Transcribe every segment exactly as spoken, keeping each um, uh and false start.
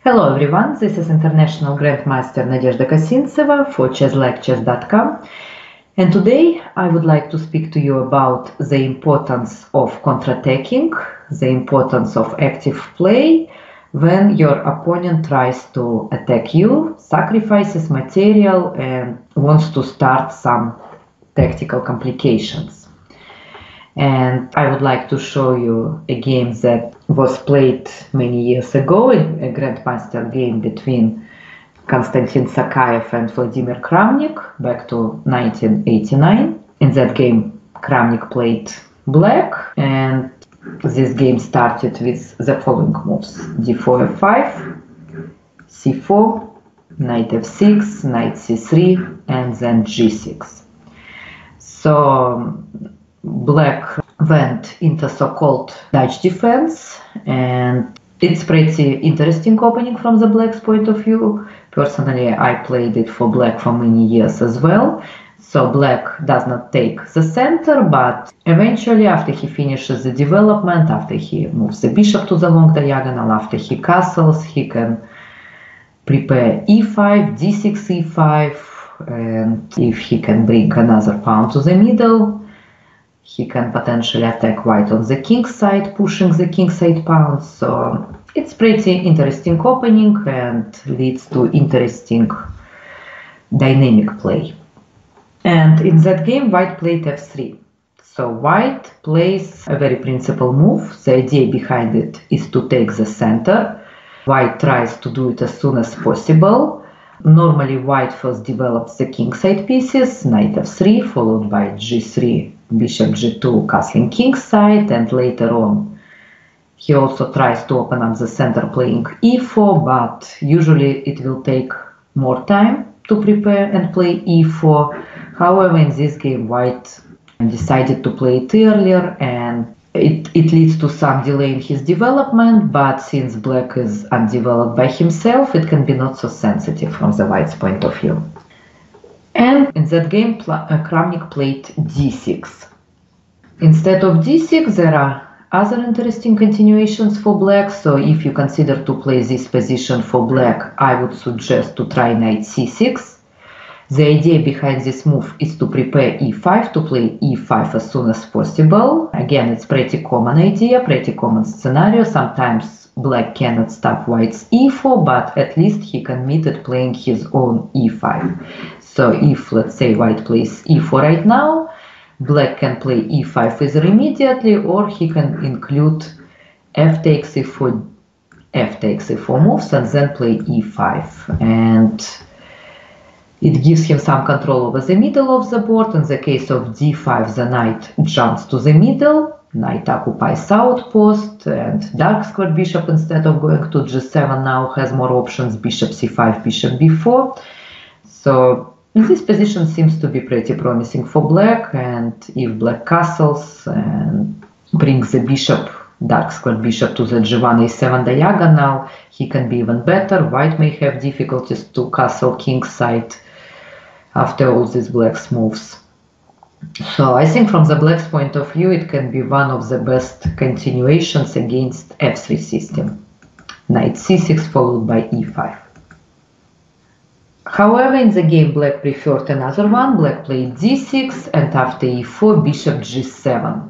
Hello everyone, this is International Grandmaster Nadezhda Kosintseva for chess lectures dot com, and today I would like to speak to you about the importance of counterattacking, the importance of active play when your opponent tries to attack you, sacrifices material and wants to start some tactical complications. And I would like to show you a game that was played many years ago, a Grandmaster game between Konstantin Sakaev and Vladimir Kramnik back to nineteen eighty-nine. In that game, Kramnik played black, and this game started with the following moves: d four f five, c four, knight f six, knight c three, and then g six. So black went into so-called Dutch defense, and it's pretty interesting opening from the black's point of view. Personally, I played it for black for many years as well. So black does not take the center, but eventually after he finishes the development, after he moves the bishop to the long diagonal, after he castles, he can prepare e five, d six, e five, and if he can bring another pawn to the middle, he can potentially attack white on the king side, pushing the king side pawn. So it's pretty interesting opening and leads to interesting dynamic play. And in that game, white played f three. So white plays a very principal move. The idea behind it is to take the center. White tries to do it as soon as possible. Normally, white first develops the king side pieces, knight f three, followed by g three, bishop g two, castling king side, and later on he also tries to open up the center playing e four, but usually it will take more time to prepare and play e four. However, in this game, white decided to play it earlier, and it, it leads to some delay in his development, but since black is undeveloped by himself, it can be not so sensitive from the white's point of view. And in that game, Kramnik played d six. Instead of d six, there are other interesting continuations for black. So if you consider to play this position for black, I would suggest to try knight c six. The idea behind this move is to prepare e five, to play e five as soon as possible. Again, it's pretty common idea, pretty common scenario. Sometimes black cannot stop white's e four, but at least he can meet it playing his own e five. So if, let's say, white plays e four right now, black can play e five either immediately, or he can include f takes e four, f takes e four moves and then play e five. And it gives him some control over the middle of the board. In the case of d five, the knight jumps to the middle, knight occupies outpost, and dark squared bishop, instead of going to g seven, now has more options: bishop c five, bishop b four. So this position seems to be pretty promising for black, and if black castles and brings the bishop, dark squared bishop, to the g one, a seven diagonal, he can be even better. White may have difficulties to castle king side after all these black's moves. So I think from the black's point of view, it can be one of the best continuations against f three system. Knight c six followed by e five. However, in the game, black preferred another one. Black played d six, and after e four, bishop g seven.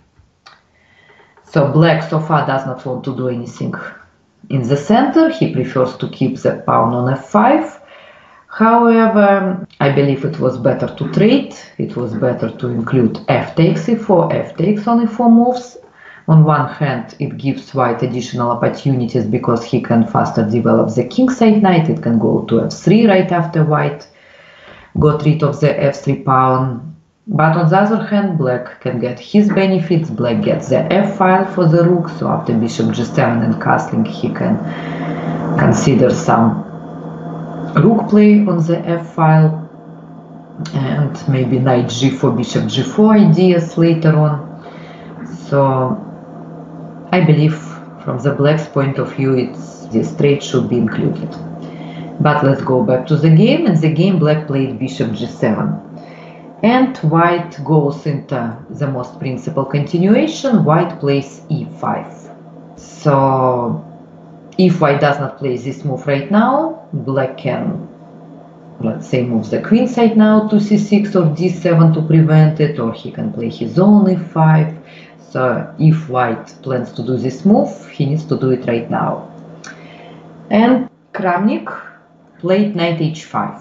So black so far does not want to do anything in the center. He prefers to keep the pawn on f five. However, I believe it was better to trade. It was better to include f takes e four, f takes on e four moves. On one hand, it gives white additional opportunities because he can faster develop the king side knight. It can go to f three right after white got rid of the f three pawn. But on the other hand, black can get his benefits. Black gets the f file for the rook, so after bishop g seven and castling, he can consider some rook play on the f file, and maybe knight g four, bishop g four ideas later on. So I believe from the black's point of view, it's, this trade should be included. But let's go back to the game. In the game, black played bishop g seven. And white goes into the most principal continuation. White plays e five. So if white does not play this move right now, black can, let's say, move the queen side now to c six or d seven to prevent it, or he can play his own e five. So if white plans to do this move, he needs to do it right now. And Kramnik played knight h five.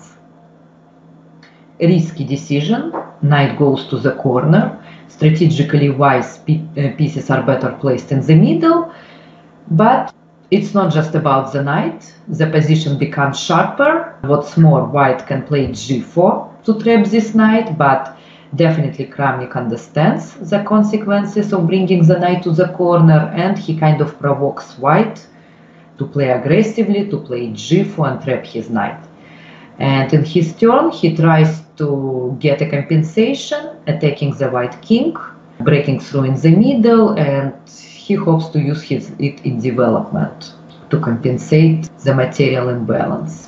Risky decision. Knight goes to the corner. Strategically wise pieces are better placed in the middle, but it's not just about the knight. The position becomes sharper. What's more, white can play g four to trap this knight, but definitely Kramnik understands the consequences of bringing the knight to the corner, and he kind of provokes white to play aggressively, to play g four and trap his knight. And in his turn, he tries to get a compensation, attacking the white king, breaking through in the middle, and he hopes to use his, it in development to compensate the material imbalance.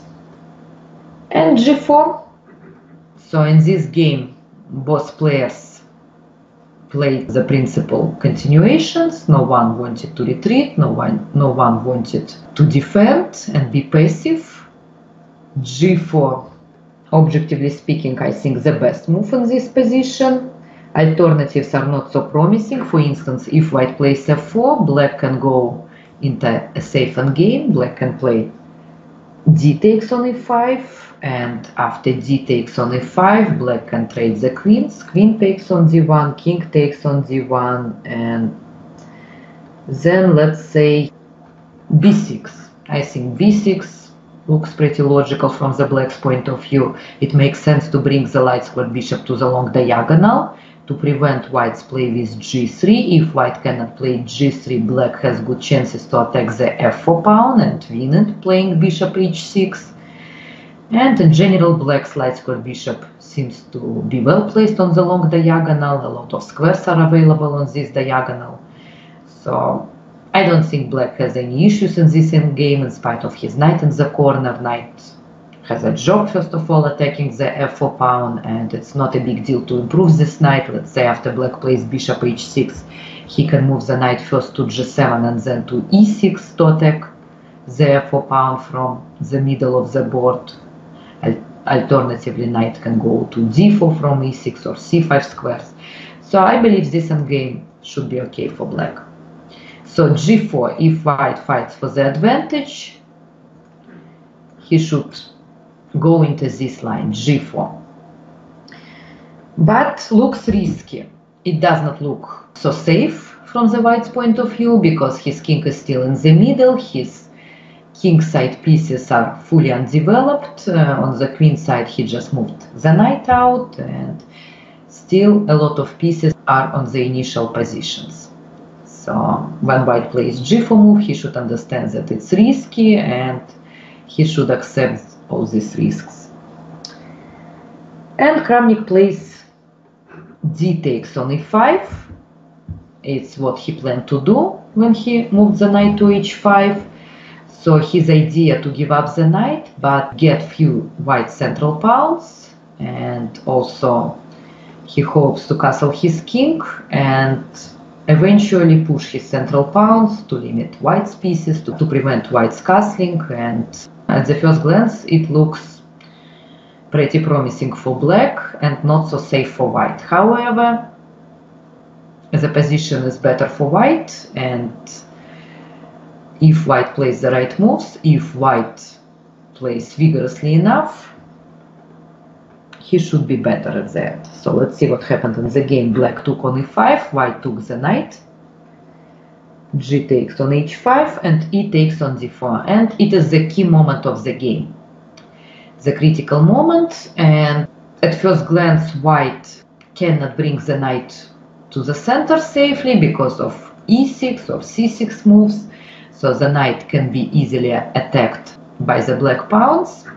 And g four. So in this game, both players played the principal continuations. No one wanted to retreat, no one, no one wanted to defend and be passive. g four, objectively speaking, I think the best move in this position. Alternatives are not so promising. For instance, if white plays f four, black can go into a safe endgame. Black can play d takes on e five, and after d takes on e five, black can trade the queens. Queen takes on d one, king takes on d one, and then let's say b six. I think b six looks pretty logical from the black's point of view. It makes sense to bring the light squared bishop to the long diagonal to prevent white's play with g three. If white cannot play g three, black has good chances to attack the f four pawn and win it, playing bishop h six. And in general, black's light squared bishop seems to be well placed on the long diagonal. A lot of squares are available on this diagonal. So I don't think black has any issues in this endgame, in spite of his knight in the corner. Knight has a job, first of all, attacking the f four pawn, and it's not a big deal to improve this knight. Let's say after black plays bishop h six, he can move the knight first to g seven and then to e six to attack the f four pawn from the middle of the board. Alternatively, knight can go to d four from e six or c five squares. So I believe this endgame should be okay for black. So g four, if white fights for the advantage, he should go into this line, g four. But looks risky. It does not look so safe from the white's point of view, because his king is still in the middle, his king side pieces are fully undeveloped. Uh, on the queen side, he just moved the knight out, and still a lot of pieces are on the initial positions. So when white plays g four move, he should understand that it's risky, and he should accept all these risks. And Kramnik plays d takes on e five. It's what he planned to do when he moved the knight to h five. So his idea to give up the knight, but get few white central pawns, and also he hopes to castle his king and eventually push his central pawns to limit white's pieces, to, to prevent white's castling. And at the first glance, it looks pretty promising for black and not so safe for white. However, the position is better for white, and if white plays the right moves, if white plays vigorously enough, he should be better at that. So let's see what happened in the game. Black took on e five, white took the knight, g takes on h five, and e takes on d four. And it is the key moment of the game, the critical moment. And at first glance, white cannot bring the knight to the center safely because of e six or c six moves. So the knight can be easily attacked by the black pawns.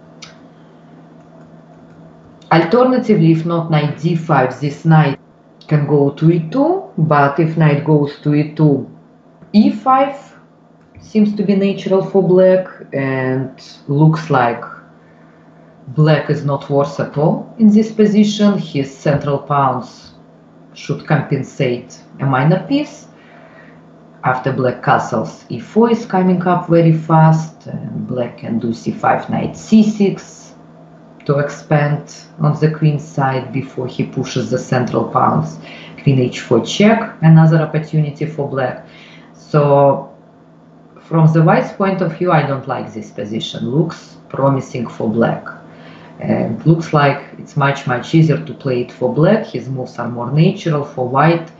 Alternatively, if not knight d five, this knight can go to e two, but if knight goes to e two, e five seems to be natural for black, and looks like black is not worse at all in this position. His central pawns should compensate a minor piece. after black castles, e four is coming up very fast, and black can do c five, knight c six to expand on the queen side before he pushes the central pawns. Queen h four check, another opportunity for black. So from the white's point of view, I don't like this position. Looks promising for black. And looks like it's much, much easier to play it for black. His moves are more natural. For white,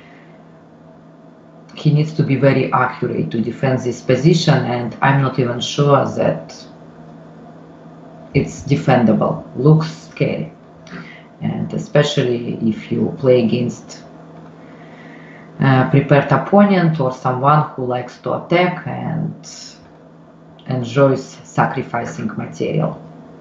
he needs to be very accurate to defend this position, and I'm not even sure that it's defendable. Looks scary. And especially if you play against a prepared opponent or someone who likes to attack and enjoys sacrificing material.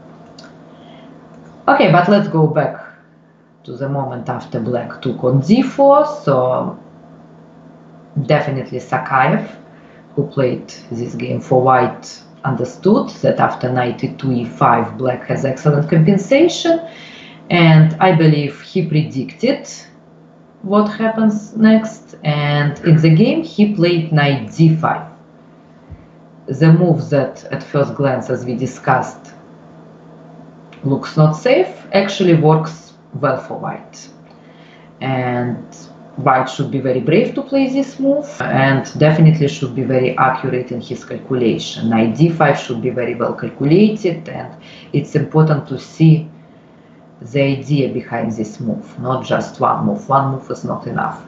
Okay, but let's go back to the moment after black took on d four. So definitely Sakaev, who played this game for white, understood that after knight e two, e five, black has excellent compensation, and I believe he predicted what happens next, and in the game he played knight d five. The move that at first glance, as we discussed, looks not safe, actually works well for white. And white should be very brave to play this move, and definitely should be very accurate in his calculation. Knight d five should be very well calculated, and it's important to see the idea behind this move, not just one move. One move is not enough.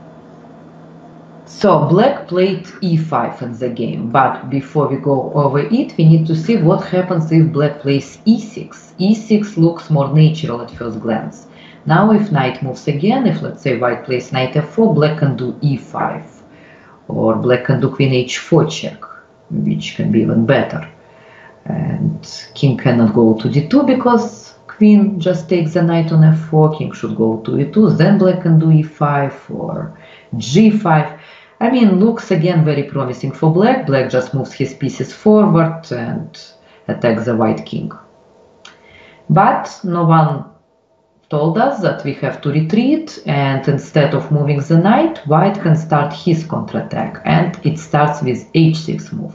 So black played e five in the game, but before we go over it, we need to see what happens if black plays e six. e six looks more natural at first glance. Now if knight moves again, if let's say white plays knight f four, black can do e five, or black can do queen h four check, which can be even better. And king cannot go to d two because queen just takes the knight on f four, king should go to e two, then black can do e five or g five. I mean, looks again very promising for black. Black just moves his pieces forward and attacks the white king. But no one told us that we have to retreat, and instead of moving the knight, white can start his counterattack, and it starts with h six move.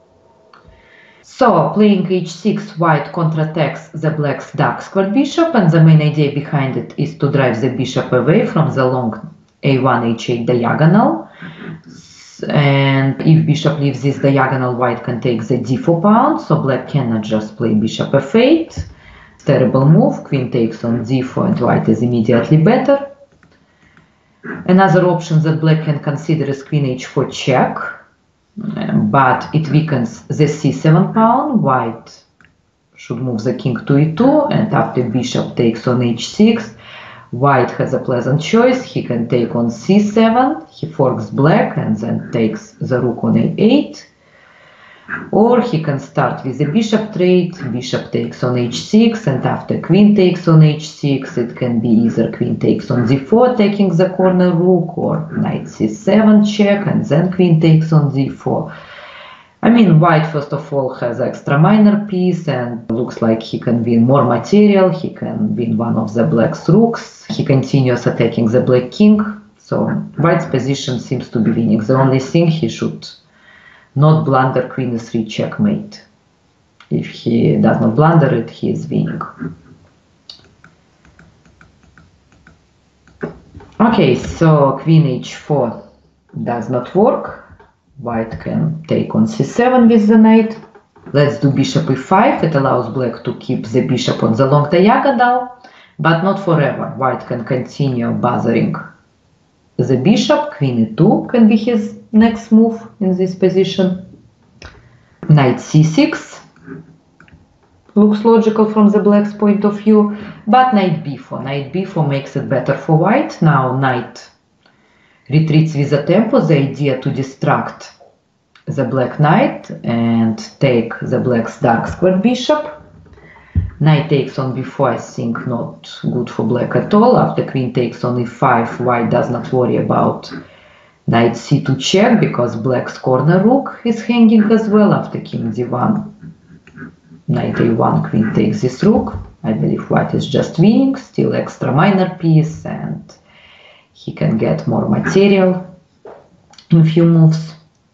So playing h six, white counterattacks the black's dark square bishop, and the main idea behind it is to drive the bishop away from the long a one h eight diagonal. And if bishop leaves this diagonal, white can take the d four pawn, so black cannot just play bishop f eight. Terrible move. Queen takes on d four and white is immediately better. Another option that black can consider is queen h four check, but it weakens the c seven pawn. White should move the king to e two, and after bishop takes on h six, white has a pleasant choice. He can take on c seven, he forks black and then takes the rook on a eight. Or he can start with the bishop trade, bishop takes on h six, and after queen takes on h six, it can be either queen takes on d four, taking the corner rook, or knight c seven check, and then queen takes on d four. I mean, white first of all has extra minor piece, and looks like he can win more material, he can win one of the black's rooks, he continues attacking the black king, so white's position seems to be winning. The only thing, he should not blunder queen e three checkmate. If he does not blunder it, he is winning. Okay, so queen h four does not work. White can take on c seven with the knight. Let's do bishop e five. It allows black to keep the bishop on the long diagonal, but not forever. White can continue bothering the bishop. Queen e two can be his next move in this position. Knight c six looks logical from the black's point of view, but knight b four. Knight b four makes it better for white. Now knight retreats with the tempo, the idea to distract the black knight and take the black's dark square bishop. Knight takes on b four, I think not good for black at all. After queen takes on e five, white does not worry about knight c two check, because black's corner rook is hanging as well. After king d one, knight a one, queen takes this rook. I believe white is just winning, still extra minor piece, and he can get more material. in few moves.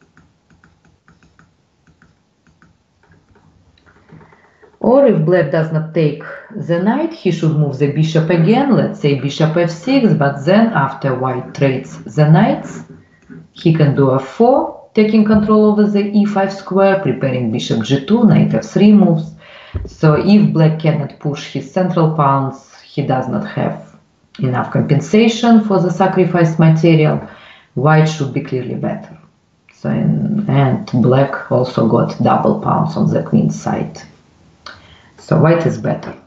Or if black does not take the knight, he should move the bishop again, let's say bishop f six, but then after white trades the knights, he can do f four, taking control over the e five square, preparing bishop g two, knight f three moves. So if black cannot push his central pawns, he does not have enough compensation for the sacrificed material, white should be clearly better. So in, and black also got double pawns on the queen side. So white is better.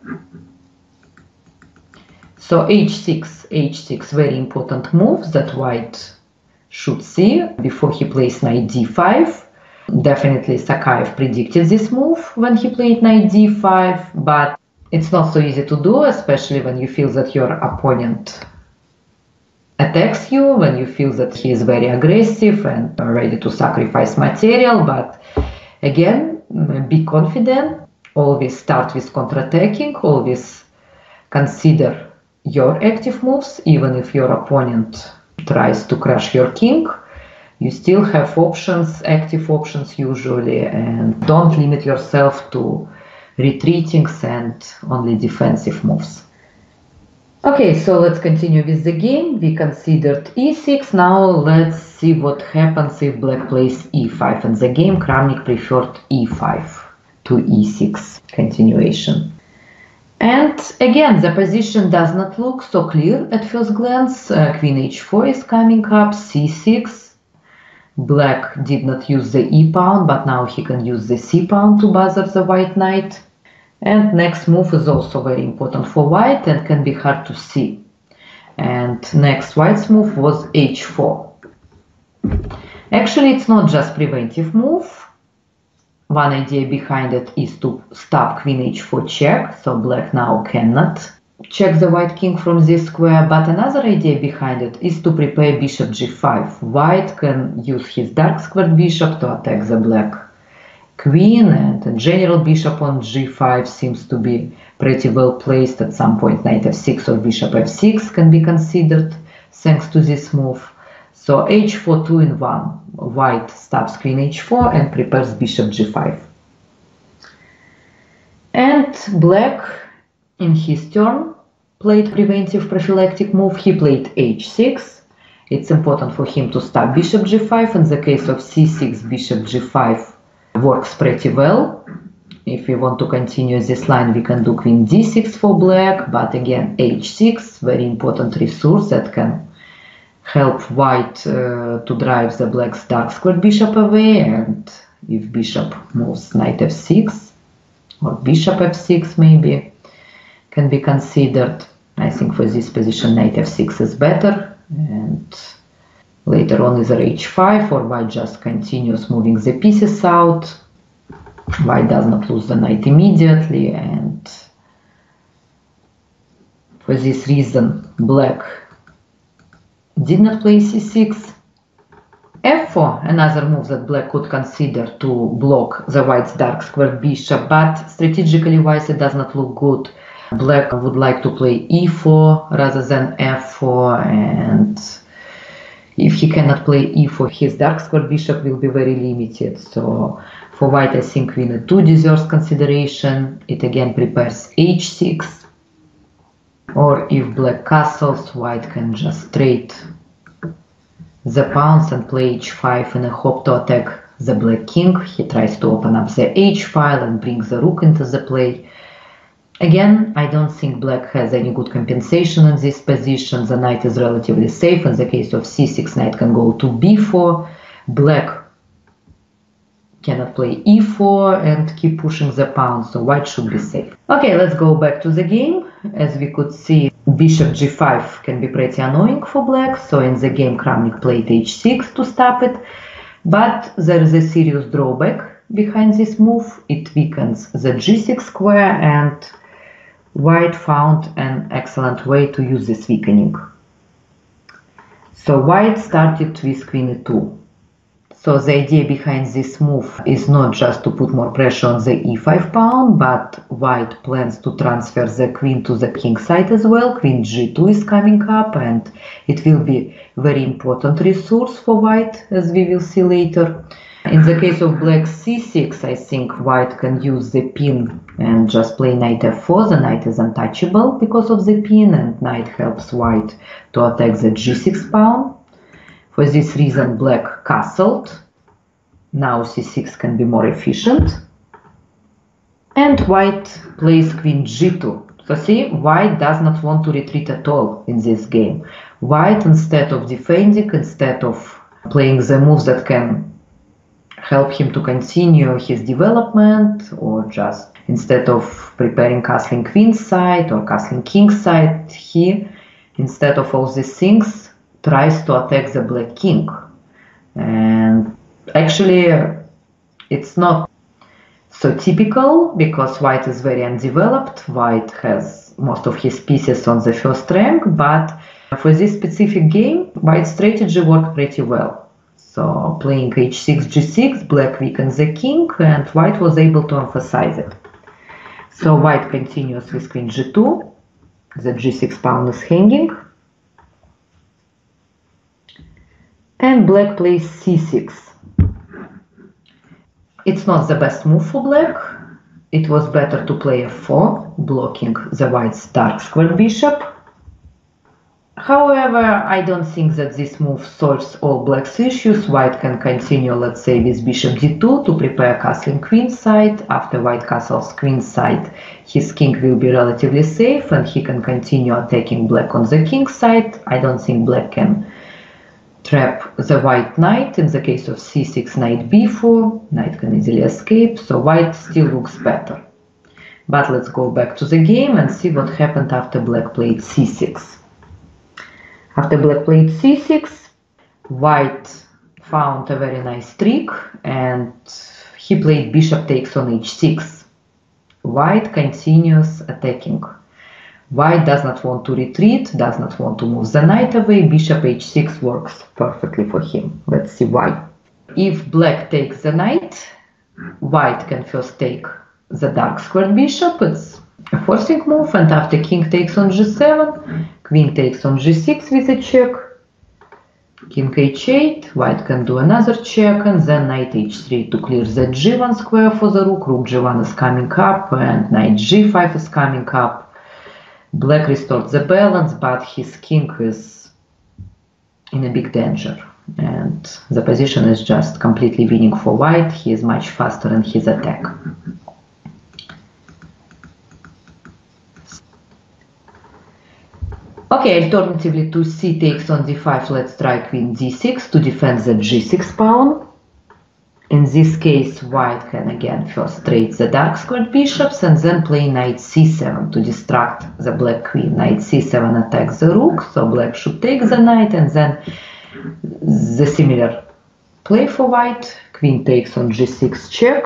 So h six, h six, very important moves that white should see before he plays knight d five. Definitely Sakaev predicted this move when he played knight d five, but it's not so easy to do, especially when you feel that your opponent attacks you, when you feel that he is very aggressive and ready to sacrifice material. But again, be confident. Always start with counterattacking, always consider your active moves, even if your opponent tries to crush your king, you still have options, active options usually, and don't limit yourself to retreatings and only defensive moves. Okay, so let's continue with the game. We considered e six, now let's see what happens if black plays e five. In the game, Kramnik preferred e five to e six continuation. And again, the position does not look so clear at first glance. Uh, queen h four is coming up, c six. Black did not use the e pawn, but now he can use the c pawn to bother the white knight. And next move is also very important for white and can be hard to see. And next white's move was h four. Actually, it's not just preventive move. One idea behind it is to stop queen h four check, so black now cannot check the white king from this square, but another idea behind it is to prepare bishop g five. White can use his dark squared bishop to attack the black queen, and in general bishop on g five seems to be pretty well placed. At some point knight f six or bishop f six can be considered thanks to this move. So h four two in one. White stops queen h four and prepares bishop g five. And black, in his turn, played preventive prophylactic move. He played h six. It's important for him to stop bishop g five. In the case of c six, bishop g five works pretty well. If we want to continue this line, we can do queen d six for black, but again h six, very important resource that can help white uh, to drive the black's dark squared bishop away. And if bishop moves knight f six or bishop f six maybe can be considered. I think for this position knight f six is better, and later on either h five or white just continues moving the pieces out. White does not lose the knight immediately, and for this reason black did not play c six. f four, another move that black could consider to block the white's dark squared bishop, but strategically wise it does not look good. Black would like to play e four rather than f four, and if he cannot play e four, his dark squared bishop will be very limited. So for white, I think queen e two deserves consideration. It again prepares h six. Or if black castles, white can just trade the pawns and play h five in a hope to attack the black king. He tries to open up the h file and bring the rook into the play. Again, I don't think black has any good compensation in this position. The knight is relatively safe. In the case of c six, knight can go to b four. Black cannot play e four and keep pushing the pawn, so white should be safe. Okay, let's go back to the game. As we could see, bishop g five can be pretty annoying for black, so in the game Kramnik played h six to stop it. But there is a serious drawback behind this move. It weakens the g six square, and white found an excellent way to use this weakening. So white started with queen e two. So the idea behind this move is not just to put more pressure on the e five pawn, but white plans to transfer the queen to the king side as well. Queen g two is coming up, and it will be very important resource for white, as we will see later. In the case of black c six, I think white can use the pin and just play knight f four. The knight is untouchable because of the pin, and knight helps white to attack the g six pawn. For this reason, black castled. Now c six can be more efficient. And white plays queen g two. So see, white does not want to retreat at all in this game. White, instead of defending, instead of playing the moves that can help him to continue his development, or just instead of preparing castling queen side or castling king side, he, instead of all these things, tries to attack the black king. And actually it's not so typical, because white is very undeveloped. White has most of his pieces on the first rank, but for this specific game, white's strategy worked pretty well. So playing h six, g six, black weakens the king, and white was able to emphasize it. So white continues with queen g two, the g six pawn is hanging, and black plays c six. It's not the best move for black. It was better to play f four, blocking the white's dark square bishop. However, I don't think that this move solves all black's issues. White can continue, let's say, with bishop d two to prepare castling queen side. After white castles queen side, his king will be relatively safe, and he can continue attacking black on the king side. I don't think black can trap the white knight. In the case of c six, knight b four, knight can easily escape, so white still looks better. But let's go back to the game and see what happened after black played c six. After black played c six, white found a very nice trick, and he played bishop takes on h six. White continues attacking. White does not want to retreat, does not want to move the knight away. Bishop h six works perfectly for him. Let's see why. If black takes the knight, white can first take the dark squared bishop. It's a forcing move, and after king takes on g seven, queen takes on g six with a check, king h eight, white can do another check, and then knight h three to clear the g one square for the rook. Rook g one is coming up, and knight g five is coming up. Black restored the balance, but his king is in a big danger, and the position is just completely winning for white. He is much faster in his attack. Okay, alternatively to c takes on d five, let's try queen d six to defend the g six pawn. In this case, white can again first trade the dark squared bishops and then play knight c seven to distract the black queen. Knight c seven attacks the rook, so black should take the knight, and then the similar play for white. Queen takes on g six check,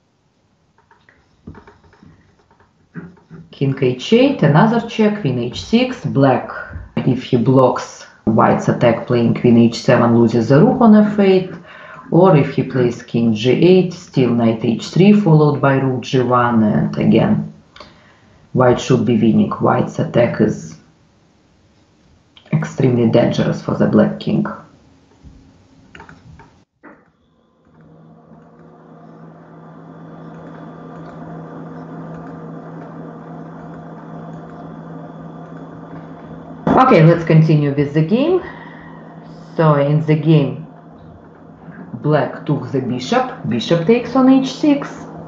king h eight, another check, queen h six. Black, if he blocks white's attack playing queen h seven, loses the rook on f eight, or if he plays king g eight, still knight h three followed by rook g one, and again white should be winning. White's attack is extremely dangerous for the black king. Okay, let's continue with the game. So in the game, black took the bishop, bishop takes on h six,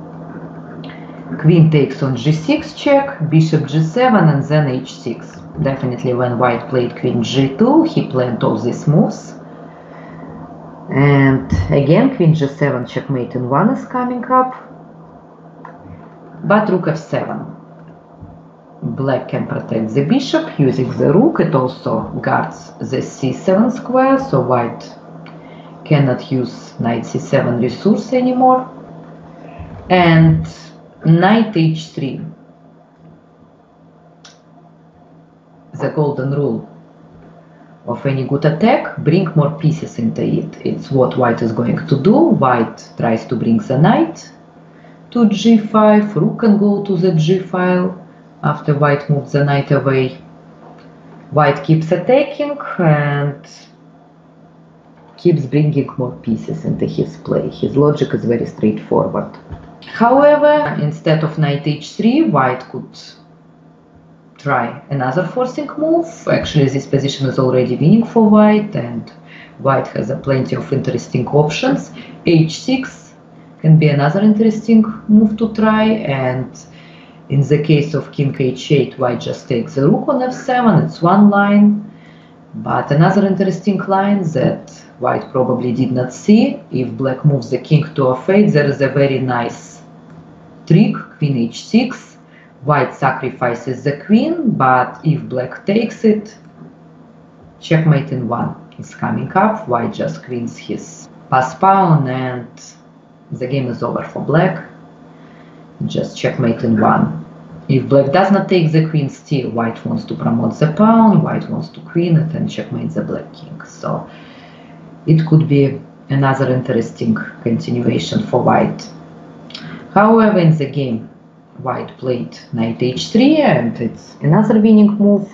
queen takes on g six check, bishop g seven, and then h six. Definitely when white played queen g two, he planned all these moves. And again, queen g seven checkmate in one is coming up, but rook f seven. Black can protect the bishop using the rook. It also guards the c seven square, so white cannot use knight c seven resource anymore. And knight h three, the golden rule of any good attack, bring more pieces into it. It's what white is going to do. White tries to bring the knight to g five, rook can go to the g file after white moves the knight away. White keeps attacking and keeps bringing more pieces into his play. His logic is very straightforward. However, instead of knight h three, white could try another forcing move. Actually, this position is already winning for white, and white has a plenty of interesting options. h six can be another interesting move to try, and in the case of king h eight, white just takes the rook on f seven. It's one line, but another interesting line that white probably did not see, if black moves the king to f eight, there is a very nice trick, queen h six. White sacrifices the queen, but if black takes it, checkmate in one is coming up. White just queens his pass pawn, and the game is over for black. Just checkmate in one. If black does not take the queen, still white wants to promote the pawn, white wants to queen it and checkmate the black king. So it could be another interesting continuation for white. However, in the game, white played knight h three, and it's another winning move.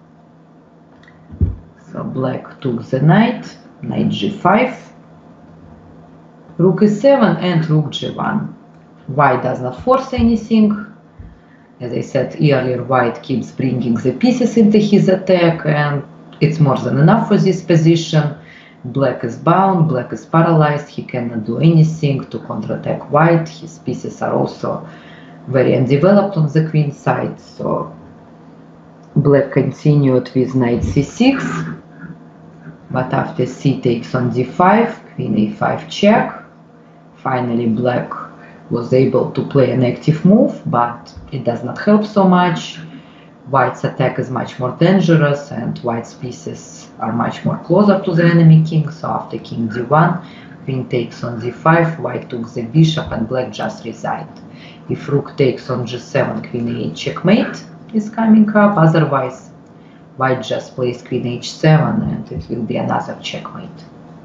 So black took the knight, knight g five, rook e seven, and rook g one. White does not force anything. As I said earlier, white keeps bringing the pieces into his attack, and it's more than enough for this position. Black is bound, black is paralyzed, he cannot do anything to counterattack white. His pieces are also very undeveloped on the queen side, so black continued with knight c six, but after c takes on d five, queen a five check. Finally, black was able to play an active move, but it does not help so much. White's attack is much more dangerous, and white's pieces are much more closer to the enemy king. So after king d one, queen takes on d five, white took the bishop, and black just resigned. If rook takes on g seven, queen a eight checkmate is coming up. Otherwise, white just plays queen h seven, and it will be another checkmate.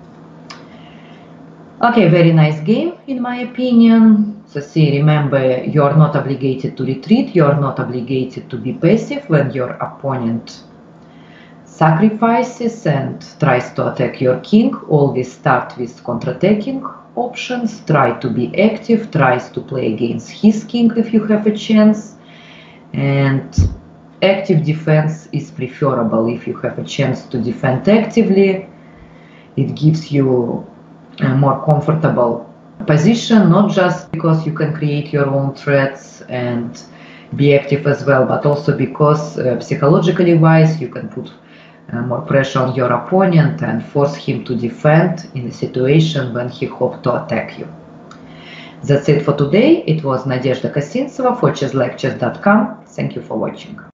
Okay, very nice game in my opinion. So see, remember, you are not obligated to retreat, you are not obligated to be passive when your opponent sacrifices and tries to attack your king. Always start with counterattacking options, try to be active, tries to play against his king if you have a chance, and active defense is preferable if you have a chance to defend actively. It gives you a more comfortable position, not just because you can create your own threats and be active as well, but also because uh, psychologically wise you can put uh, more pressure on your opponent and force him to defend in a situation when he hopes to attack you. That's it for today. It was Nadezhda Kosintseva for chess lectures dot com. Thank you for watching.